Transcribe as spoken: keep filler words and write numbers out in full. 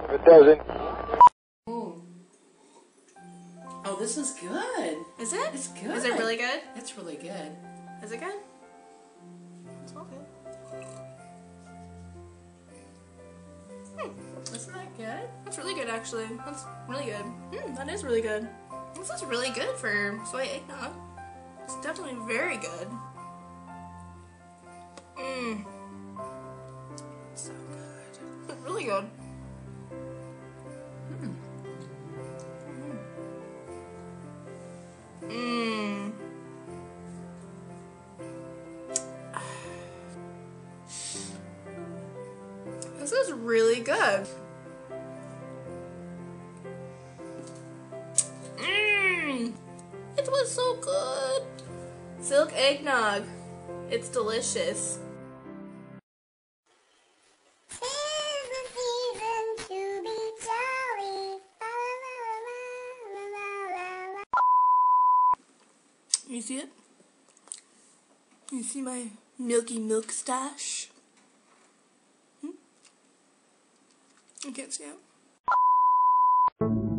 If it doesn't... Ooh. Oh, this is good. Is it? It's good. Is it really good? It's really good. Is it good? It smells good. Hmm. Isn't that good? That's really good, actually. That's really good. Hmm, that is really good. This is really good for soy eggnog. It's definitely very good. Mmm. So good. It's really good. Mm. Mmm. This is really good. Mmm. It was so good. Silk eggnog. It's delicious. You see it? You see my milky milk stash? Hmm? You can't see it?